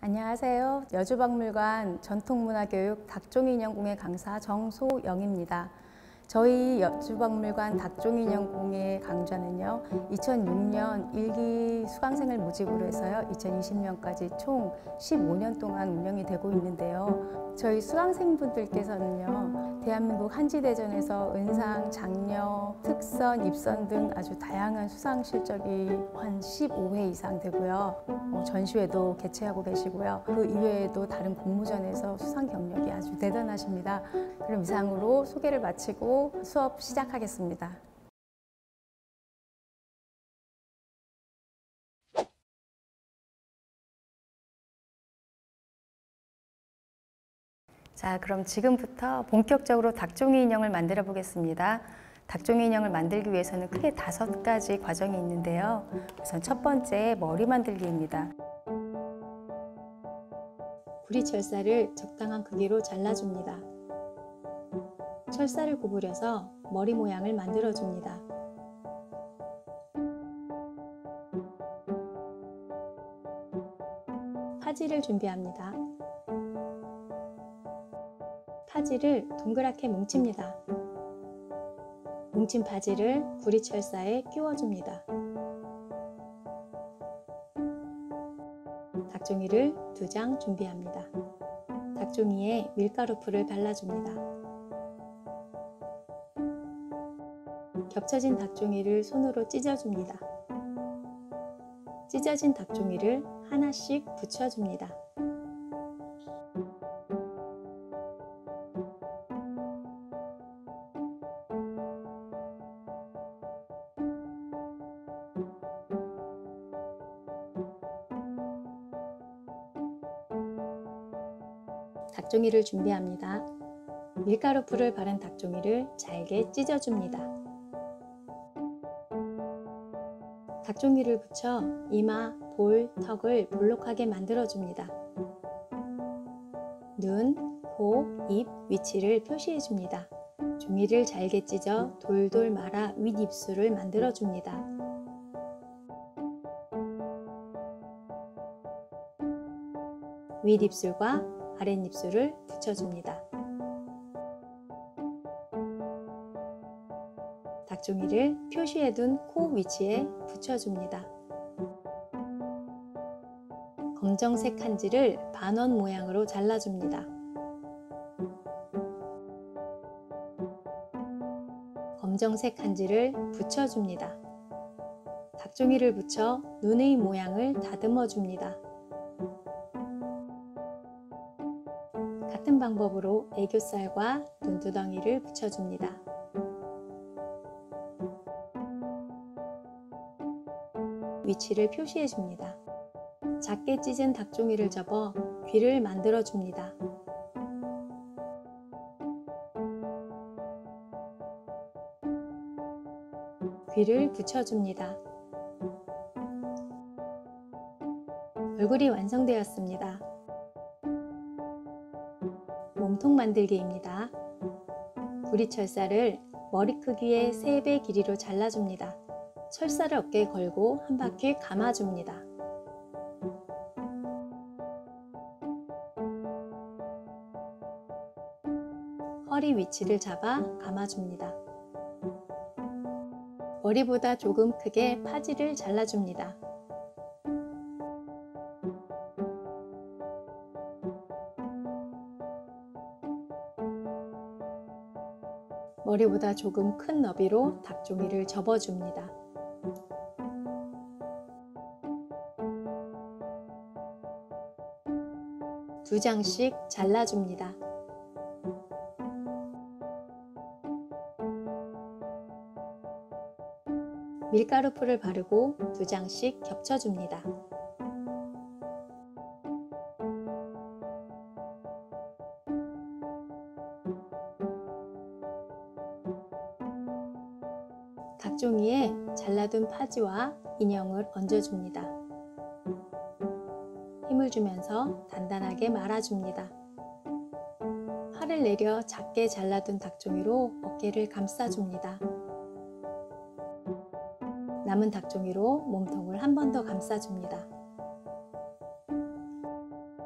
안녕하세요. 여주박물관 전통문화교육 닭종인형공예 강사 정소영입니다. 저희 여주박물관 닭종인형공예 강좌는요, 2006년 1기 수강생을 모집으로 해서요, 2020년까지 총 15년 동안 운영이 되고 있는데요. 저희 수강생분들께서는요, 대한민국 한지대전에서 은상, 장려, 특선, 입선 등 아주 다양한 수상 실적이 한 15회 이상 되고요. 전시회도 개최하고 계시고요. 그 이외에도 다른 공모전에서 수상 경력이 아주 대단하십니다. 그럼 이상으로 소개를 마치고 수업 시작하겠습니다. 자, 그럼 지금부터 본격적으로 닭종이 인형을 만들어 보겠습니다. 닭종이 인형을 만들기 위해서는 크게 5가지 과정이 있는데요. 우선 첫 번째, 머리 만들기입니다. 구리철사를 적당한 크기로 잘라줍니다. 철사를 구부려서 머리 모양을 만들어줍니다. 파지를 준비합니다. 파지를 동그랗게 뭉칩니다. 뭉친 파지를 구리철사에 끼워줍니다. 닭종이를 2장 준비합니다. 닭종이에 밀가루 풀을 발라줍니다. 겹쳐진 닭종이를 손으로 찢어줍니다. 찢어진 닭종이를 하나씩 붙여줍니다. 닭종이를 준비합니다. 밀가루 풀을 바른 닭종이를 잘게 찢어줍니다. 닭종이를 붙여 이마, 볼, 턱을 볼록하게 만들어줍니다. 눈, 코, 입 위치를 표시해줍니다. 종이를 잘게 찢어 돌돌 말아 윗입술을 만들어줍니다. 윗입술과 아랫입술을 붙여줍니다. 닭종이를 표시해둔 코 위치에 붙여줍니다. 검정색 한지를 반원 모양으로 잘라줍니다. 검정색 한지를 붙여줍니다. 닭종이를 붙여 눈의 모양을 다듬어줍니다. 같은 방법으로 애교살과 눈두덩이를 붙여줍니다. 위치를 표시해줍니다. 작게 찢은 닭종이를 접어 귀를 만들어줍니다. 귀를 붙여줍니다. 얼굴이 완성되었습니다. 몸통 만들기입니다. 구리철사를 머리 크기의 3배 길이로 잘라줍니다. 철사를 어깨에 걸고 한 바퀴 감아줍니다. 허리 위치를 잡아 감아줍니다. 머리보다 조금 크게 파지를 잘라줍니다. 머리보다 조금 큰 너비로 닭종이를 접어줍니다. 두 장씩 잘라줍니다. 밀가루 풀을 바르고 2장씩 겹쳐줍니다. 닭종이에 잘라둔 파지와 인형을 얹어줍니다. 힘을 주면서 단단하게 말아줍니다. 팔을 내려 작게 잘라둔 닭종이로 어깨를 감싸줍니다. 남은 닭종이로 몸통을 한 번 더 감싸줍니다.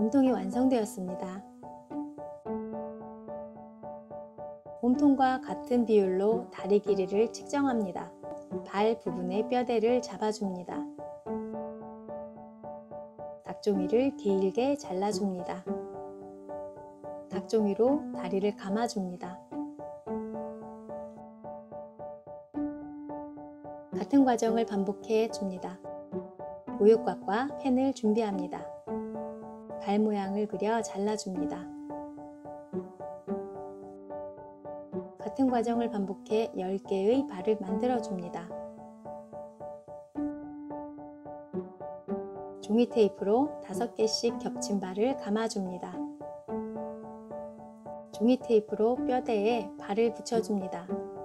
몸통이 완성되었습니다. 몸통과 같은 비율로 다리 길이를 측정합니다. 발 부분의 뼈대를 잡아줍니다. 닭종이를 길게 잘라줍니다. 닭종이로 다리를 감아줍니다. 같은 과정을 반복해 줍니다. 우유곽과 펜을 준비합니다. 발 모양을 그려 잘라줍니다. 같은 과정을 반복해 10개의 발을 만들어줍니다. 종이 테이프로 5개씩 겹친 발을 감아줍니다. 종이 테이프로 뼈대에 발을 붙여줍니다.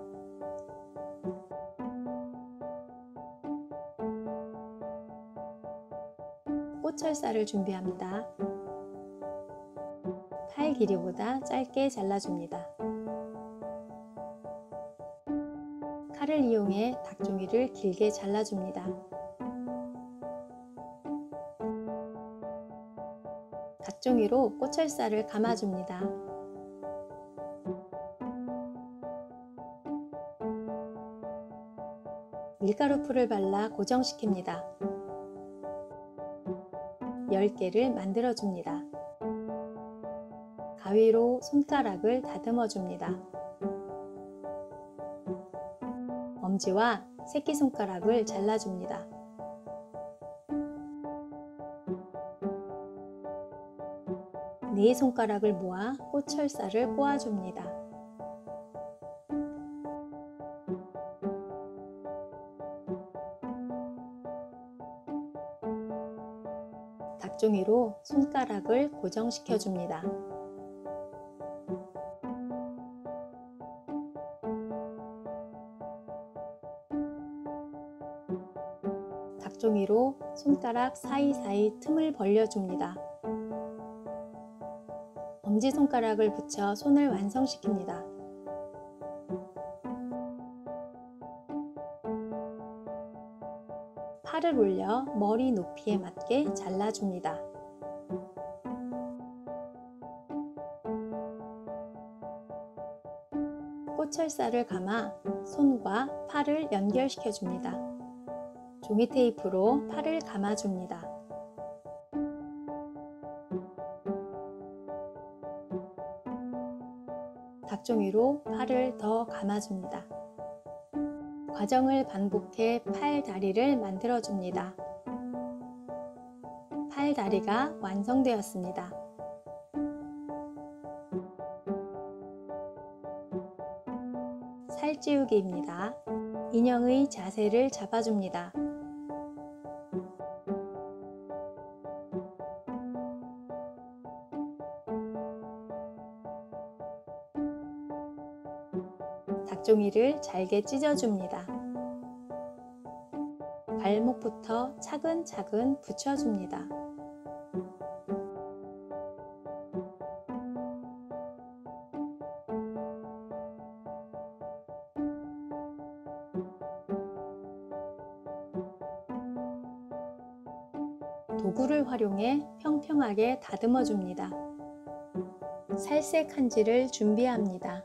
꽃철살을 준비합니다. 팔 길이보다 짧게 잘라줍니다. 칼을 이용해 닭종이를 길게 잘라줍니다. 닭종이로 꽃철살을 감아줍니다. 밀가루 풀을 발라 고정시킵니다. 10개를 만들어줍니다. 가위로 손가락을 다듬어줍니다. 엄지와 새끼손가락을 잘라줍니다. 네 손가락을 모아 꽃철살을 꼬아줍니다. 닭종이로 손가락을 고정시켜줍니다. 닭종이로 손가락 사이사이 틈을 벌려줍니다. 엄지손가락을 붙여 손을 완성시킵니다. 팔을 올려 머리 높이에 맞게 잘라줍니다. 꽃철살을 감아 손과 팔을 연결시켜줍니다. 종이 테이프로 팔을 감아줍니다. 닭종이로 팔을 더 감아줍니다. 과정을 반복해 팔 다리를 만들어줍니다. 팔 다리가 완성되었습니다. 살찌우기입니다. 인형의 자세를 잡아줍니다. 닭종이를 잘게 찢어줍니다. 발목부터 차근차근 붙여줍니다. 도구를 활용해 평평하게 다듬어줍니다. 살색 한지를 준비합니다.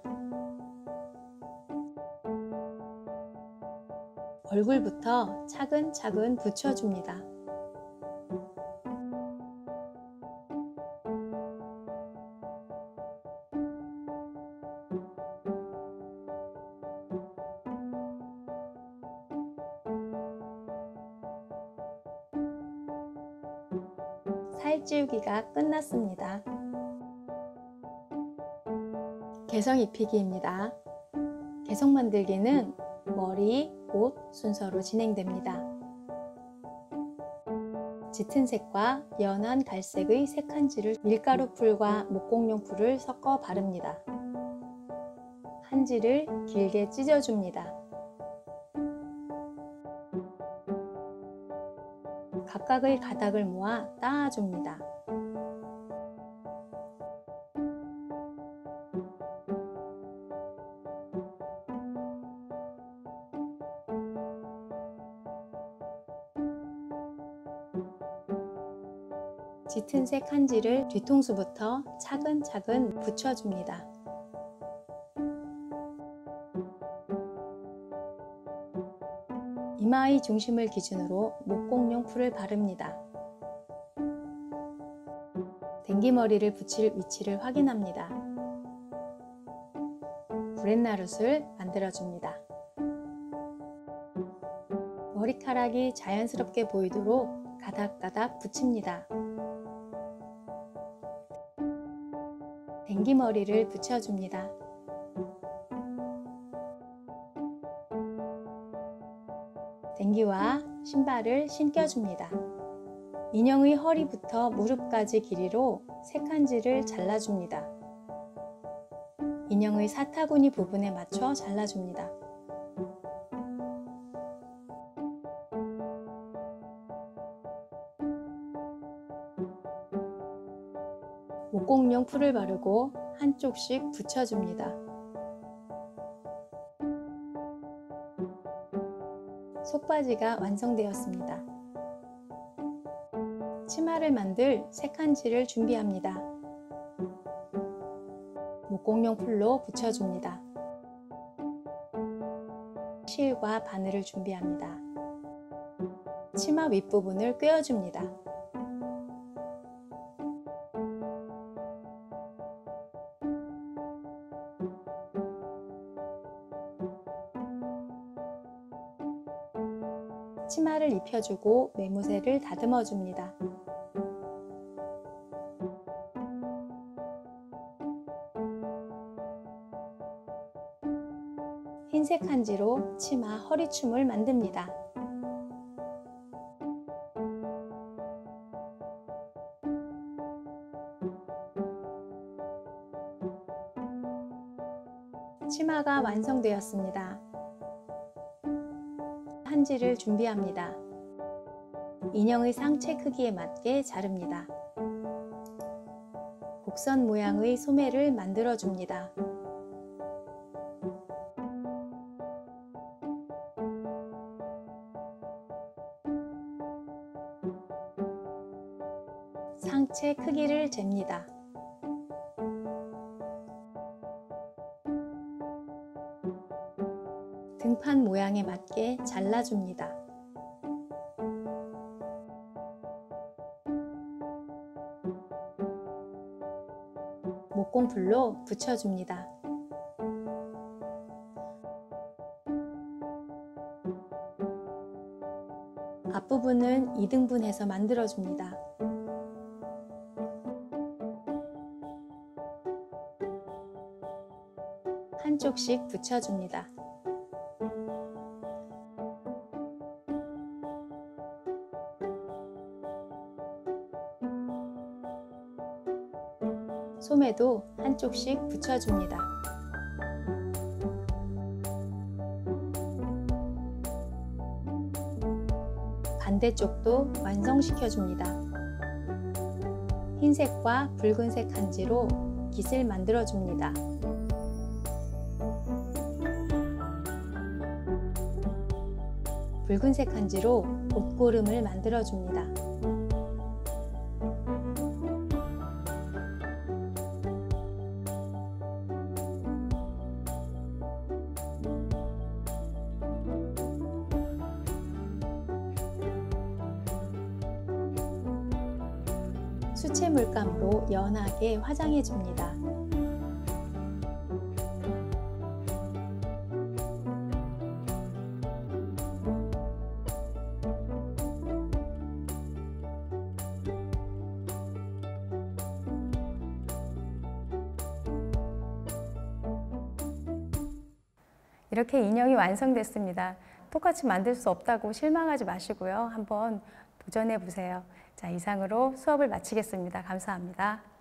얼굴부터 차근차근 붙여줍니다. 살찌우기가 끝났습니다. 개성 입히기입니다. 개성 만들기는 머리, 옷 순서로 진행됩니다. 짙은 색과 연한 갈색의 색한지를 밀가루 풀과 목공용 풀을 섞어 바릅니다. 한지를 길게 찢어줍니다. 각각의 가닥을 모아 따아줍니다. 짙은 색 한지를 뒤통수부터 차근차근 붙여줍니다. 이마의 중심을 기준으로 목공용 풀을 바릅니다. 댕기머리를 붙일 위치를 확인합니다. 브렛나룻을 만들어줍니다. 머리카락이 자연스럽게 보이도록 가닥가닥 붙입니다. 댕기머리를 붙여줍니다. 댕기와 신발을 신겨줍니다. 인형의 허리부터 무릎까지 길이로 색한지를 잘라줍니다. 인형의 사타구니 부분에 맞춰 잘라줍니다. 목공용 풀을 바르고 한쪽씩 붙여줍니다. 속바지가 완성되었습니다. 치마를 만들 색한지를 준비합니다. 목공용 풀로 붙여줍니다. 실과 바늘을 준비합니다. 치마 윗부분을 꿰어줍니다. 치마를 입혀주고 매무새를 다듬어줍니다. 흰색 한지로 치마 허리춤을 만듭니다. 치마가 완성되었습니다. 한지를 준비합니다. 인형의 상체 크기에 맞게 자릅니다. 곡선 모양의 소매를 만들어줍니다. 상체 크기를 잽니다. 등판 모양에 맞게 잘라줍니다. 목공풀로 붙여줍니다. 앞부분은 2등분해서 만들어줍니다. 한쪽씩 붙여줍니다. 소매도 한쪽씩 붙여줍니다. 반대쪽도 완성시켜줍니다. 흰색과 붉은색 한지로 깃을 만들어줍니다. 붉은색 한지로 옷고름을 만들어줍니다. 수채 물감으로 연하게 화장해줍니다. 이렇게 인형이 완성됐습니다. 똑같이 만들 수 없다고 실망하지 마시고요. 한번 도전해 보세요. 자, 이상으로 수업을 마치겠습니다. 감사합니다.